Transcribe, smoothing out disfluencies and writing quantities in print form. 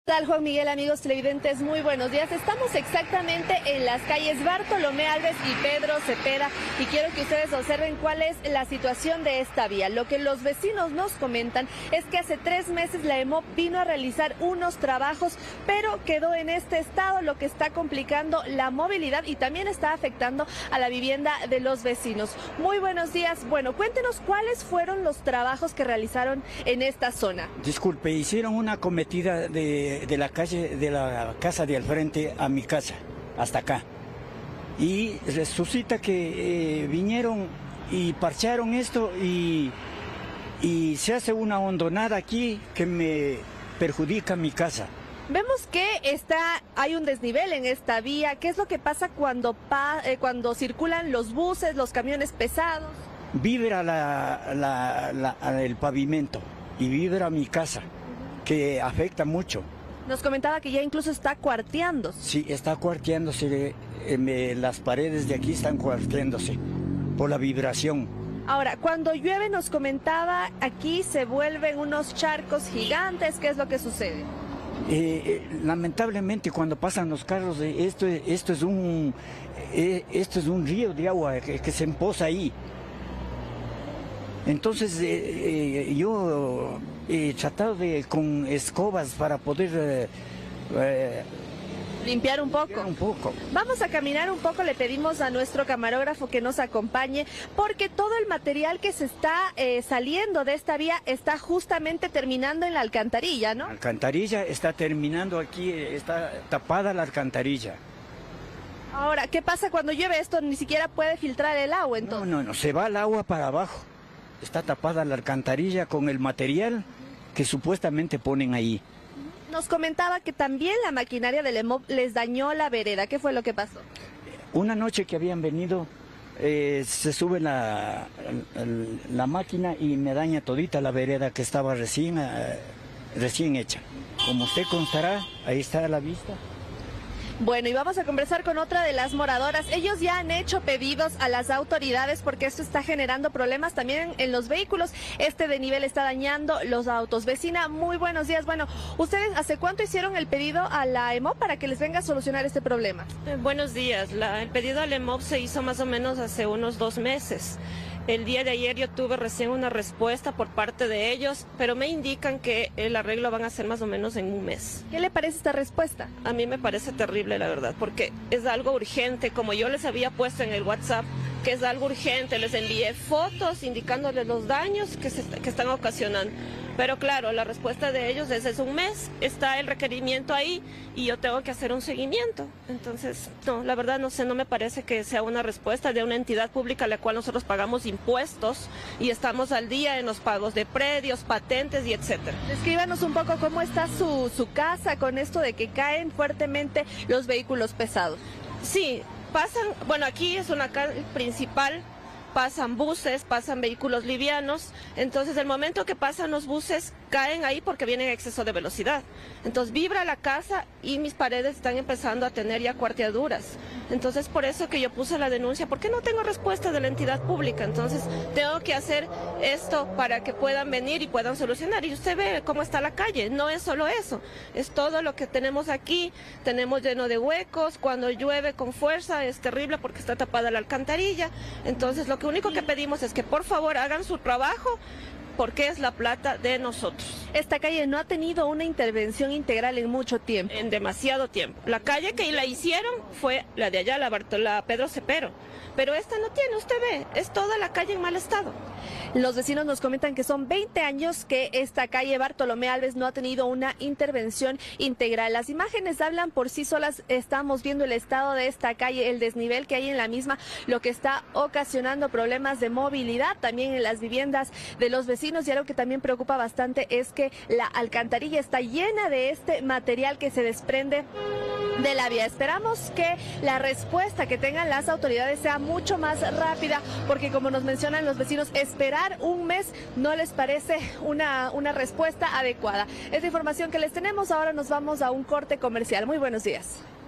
¿Qué tal, Juan Miguel, amigos televidentes? Muy buenos días. Estamos exactamente en las calles Bartolomé Alves y Pedro Cepeda y quiero que ustedes observen cuál es la situación de esta vía. Lo que los vecinos nos comentan es que hace 3 meses la EMOP vino a realizar unos trabajos, pero quedó en este estado, lo que está complicando la movilidad y también está afectando a la vivienda de los vecinos. Muy buenos días. Bueno, cuéntenos cuáles fueron los trabajos que realizaron en esta zona. Disculpe, hicieron una cometida de la calle, de la casa de al frente a mi casa, hasta acá. Y resucita que vinieron y parcharon esto y se hace una hondonada aquí que me perjudica mi casa. Vemos que hay un desnivel en esta vía. ¿Qué es lo que pasa cuando circulan los buses, los camiones pesados? Vibra el pavimento y vibra mi casa, que afecta mucho. Nos comentaba que ya incluso está cuarteando. Sí, está cuarteándose, las paredes de aquí están cuarteándose por la vibración. Ahora, cuando llueve, nos comentaba, aquí se vuelven unos charcos gigantes. ¿Qué es lo que sucede? Lamentablemente cuando pasan los carros, esto es un río de agua que se empoza ahí. Entonces yo he tratado con escobas para poder limpiar un poco. Vamos a caminar un poco, le pedimos a nuestro camarógrafo que nos acompañe, porque todo el material que se está saliendo de esta vía está justamente terminando en la alcantarilla, ¿no? La alcantarilla está terminando aquí, está tapada la alcantarilla. Ahora, ¿qué pasa cuando llueve? Esto ni siquiera puede filtrar el agua, entonces. No, se va el agua para abajo. Está tapada la alcantarilla con el material que supuestamente ponen ahí. Nos comentaba que también la maquinaria del EMOP les dañó la vereda. ¿Qué fue lo que pasó? Una noche que habían venido, se sube la máquina y me daña todita la vereda que estaba recién hecha. Como usted constará, ahí está a la vista. Bueno, y vamos a conversar con otra de las moradoras. Ellos ya han hecho pedidos a las autoridades porque esto está generando problemas también en los vehículos. Este desnivel está dañando los autos. Vecina, muy buenos días. Bueno, ¿ustedes hace cuánto hicieron el pedido a la EMOP para que les venga a solucionar este problema? Buenos días. El pedido a la EMOP se hizo más o menos hace unos 2 meses. El día de ayer yo tuve recién una respuesta por parte de ellos, pero me indican que el arreglo van a hacer más o menos en 1 mes. ¿Qué le parece esta respuesta? A mí me parece terrible, la verdad, porque es algo urgente, como yo les había puesto en el WhatsApp, que es algo urgente. Les envié fotos indicándoles los daños que están ocasionando. Pero claro, la respuesta de ellos es 1 mes, está el requerimiento ahí y yo tengo que hacer un seguimiento. Entonces, no, la verdad no sé, no me parece que sea una respuesta de una entidad pública a la cual nosotros pagamos impuestos y estamos al día en los pagos de predios, patentes y etcétera. Descríbanos un poco cómo está su casa con esto de que caen fuertemente los vehículos pesados. Sí, pasan, bueno, aquí es una calle principal. Pasan buses, pasan vehículos livianos, entonces el momento que pasan los buses caen ahí porque vienen en exceso de velocidad. Entonces vibra la casa y mis paredes están empezando a tener ya cuarteaduras. Entonces por eso que yo puse la denuncia, porque no tengo respuesta de la entidad pública. Entonces tengo que hacer esto para que puedan venir y puedan solucionar. Y usted ve cómo está la calle, no es solo eso, es todo lo que tenemos aquí. Tenemos lleno de huecos, cuando llueve con fuerza es terrible porque está tapada la alcantarilla. Entonces lo único que pedimos es que por favor hagan su trabajo, porque es la plata de nosotros. Esta calle no ha tenido una intervención integral en mucho tiempo. En demasiado tiempo. La calle que la hicieron fue la de allá, la Pedro Cepero. Pero esta no tiene, usted ve, es toda la calle en mal estado. Los vecinos nos comentan que son 20 años que esta calle Bartolomé Alves no ha tenido una intervención integral. Las imágenes hablan por sí solas, estamos viendo el estado de esta calle, el desnivel que hay en la misma, lo que está ocasionando problemas de movilidad también en las viviendas de los vecinos. Y algo que también preocupa bastante es que la alcantarilla está llena de este material que se desprende de la vía. Esperamos que la respuesta que tengan las autoridades sea mucho más rápida, porque como nos mencionan los vecinos, esperar 1 mes no les parece una respuesta adecuada. Es la información que les tenemos. Ahora nos vamos a un corte comercial. Muy buenos días.